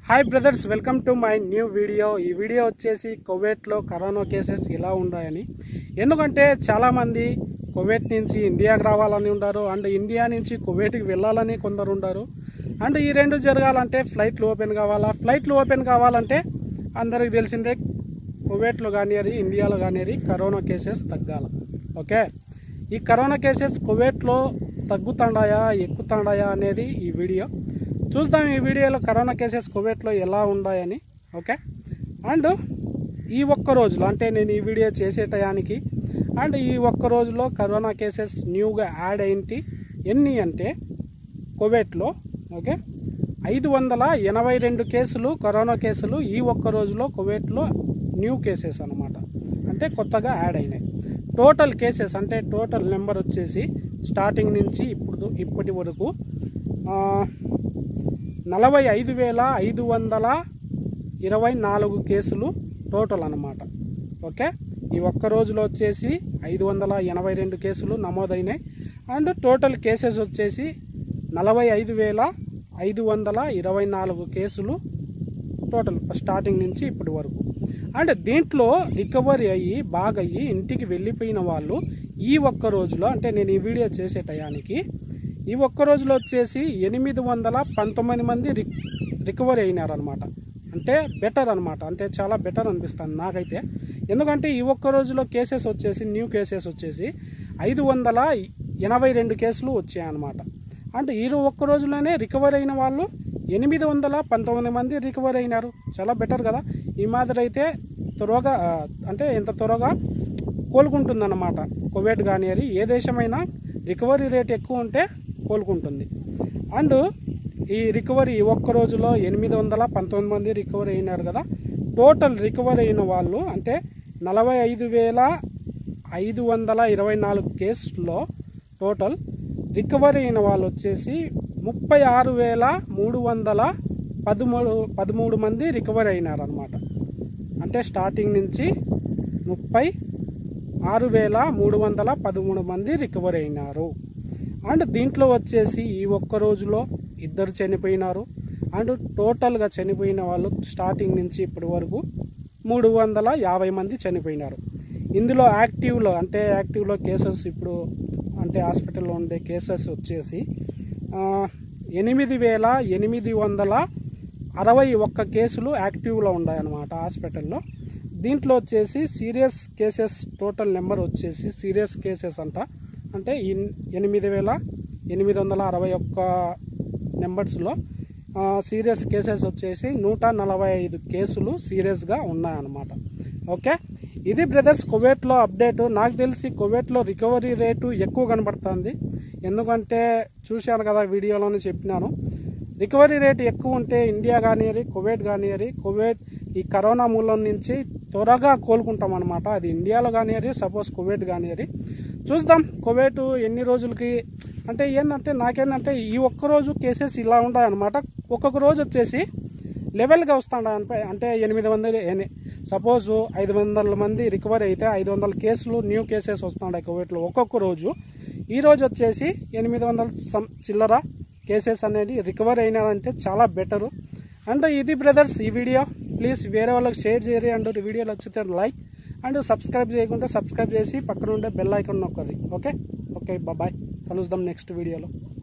Hi brothers, welcome to my new video. ఈ video వచ్చేసి కువైట్లో కరోనా కేసెస్ ఇలా ఉన్నాయని. ఎందుకంటే చాలామంది కువైట్ నుంచి ఇండియాకి రావాలని ఉంటారు, అండ్ ఇండియా నుంచి కువైట్కి వెళ్ళాలని కొందరు ఉంటారు. అండ్ ఈ రెండు జరగాలంటే ఫ్లైట్లు ఓపెన్ కావాలా. ఫ్లైట్లు ఓపెన్ కావాలంటే అందరికి తెలిసిందే, కువైట్లో కానీ ఇండియాలో కానీ కరోనా కేసెస్ తగ్గాల. ఓకే, ఈ కరోనా కేసెస్ కువైట్లో తగ్గుతాండాయా ఎక్కుతాండాయా అనేది ఈ వీడియో చూద్దాం. ఈ వీడియోలో కరోనా కేసెస్ కువైట్లో ఎలా ఉన్నాయని. ఓకే, అండ్ ఈ ఒక్క రోజులో అంటే నేను ఈ వీడియో చేసే టయానికి అండ్ ఈ ఒక్క రోజులో కరోనా కేసెస్ న్యూగా యాడ్ అయింటి ఎన్ని అంటే కువైట్లో ఓకే 582 కేసులు కరోనా కేసులు ఈ ఒక్క రోజులో కువైట్లో న్యూ కేసెస్ అన్నమాట, అంటే కొత్తగా యాడ్ అయినాయి. టోటల్ కేసెస్ అంటే టోటల్ నెంబర్ వచ్చేసి స్టార్టింగ్ నుంచి ఇప్పటి వరకు 45,524 కేసులు టోటల్ అన్నమాట. ఓకే, ఈ ఒక్క రోజులో వచ్చేసి 582 కేసులు నమోదైనాయి. అండ్ టోటల్ కేసెస్ వచ్చేసి 45,524 కేసులు టోటల్ స్టార్టింగ్ నుంచి ఇప్పటి వరకు. అండ్ దీంట్లో రికవరీ అయ్యి బాగా అయ్యి ఇంటికి వెళ్ళిపోయిన వాళ్ళు ఈ ఒక్క రోజులో అంటే నేను ఈ వీడియో చేసే టయానికి ఈ ఒక్క రోజులో వచ్చేసి 819 మంది రికవరీ అయినారనమాట. అంటే బెటర్ అనమాట, అంటే చాలా బెటర్ అనిపిస్తుంది నాకైతే. ఎందుకంటే ఈ ఒక్క రోజులో కేసెస్ వచ్చేసి న్యూ కేసెస్ వచ్చేసి 582 కేసులు వచ్చాయన్నమాట. అంటే ఈ ఒక్క రోజులోనే రికవరీ అయిన వాళ్ళు 819 మంది రికవరీ అయినారు. చాలా బెటర్ కదా. ఈ మాదిరి అయితే త్వరగా అంటే ఎంత త్వరగా కోలుకుంటుందన్నమాట కువైట్ కానీ ఏ దేశమైనా రికవరీ రేట్ ఎక్కువ ఉంటే కోలుకుంటుంది. అండ్ ఈ రికవరీ ఒక్క రోజులో 819 మంది రికవరీ అయినారు కదా. టోటల్ రికవరీ అయిన వాళ్ళు అంటే 45,524 కేసుల్లో టోటల్ రికవరీ అయిన వాళ్ళు వచ్చేసి 36,313 మంది రికవరీ అయినారనమాట. అంటే స్టార్టింగ్ నుంచి 36,313 మంది రికవరీ అయినారు. అండ్ దీంట్లో వచ్చేసి ఈ ఒక్క రోజులో 2 చనిపోయినారు. అండ్ టోటల్గా చనిపోయిన వాళ్ళు స్టార్టింగ్ నుంచి ఇప్పటి వరకు 350 మంది చనిపోయినారు. ఇందులో యాక్టివ్లో కేసెస్ ఇప్పుడు అంటే హాస్పిటల్లో ఉండే కేసెస్ వచ్చేసి 8,861 కేసులు యాక్టివ్లో ఉన్నాయన్నమాట హాస్పిటల్లో. దీంట్లో వచ్చేసి సీరియస్ కేసెస్ టోటల్ నెంబర్ వచ్చేసి సీరియస్ కేసెస్ అంటే 8,861 నెంబర్స్లో సీరియస్ కేసెస్ వచ్చేసి 145 కేసులు సీరియస్గా ఉన్నాయన్నమాట. ఓకే, ఇది బ్రదర్స్ కువైట్లో అప్డేట్. నాకు తెలిసి కువైట్లో రికవరీ రేటు ఎక్కువ కనబడుతుంది. ఎందుకంటే చూశాను కదా, వీడియోలోనే చెప్పినాను, రికవరీ రేటు ఎక్కువ ఉంటే ఇండియా కానీ కువైట్ కానీ కువైట్ ఈ కరోనా మూలం నుంచి త్వరగా కోలుకుంటాం అనమాట. అది ఇండియాలో కానీ సపోజ్ కువైట్ కానీ చూద్దాం. కువైట్ ఎన్ని రోజులకి అంటే ఏంటంటే నాకేంటంటే ఈ ఒక్కరోజు కేసెస్ ఇలా ఉంటాయన్నమాట. ఒక్కొక్క రోజు వచ్చేసి లెవెల్గా వస్తాడు అంటే 800 సపోజ్ 500 మంది రికవరీ అయితే 500 కేసులు న్యూ కేసెస్ వస్తున్నాయి కువైట్లో ఒక్కొక్క రోజు. ఈ రోజు వచ్చేసి 800 చిల్లర కేసెస్ అనేది రికవరీ అయినారంటే చాలా బెటరు. అండ్ ఇది బ్రదర్స్ ఈ వీడియో. ప్లీజ్ వేరే వాళ్ళకి షేర్ చేయరు. అండ్ వీడియో నచ్చితే లైక్ అండ్ సబ్స్క్రైబ్ చేయకుంటే సబ్స్క్రైబ్ చేసి పక్కన ఉండే బెల్ ఐకాన్ నొక్కది. ఓకే, బాయ్, కలుద్దాం నెక్స్ట్ వీడియోలో.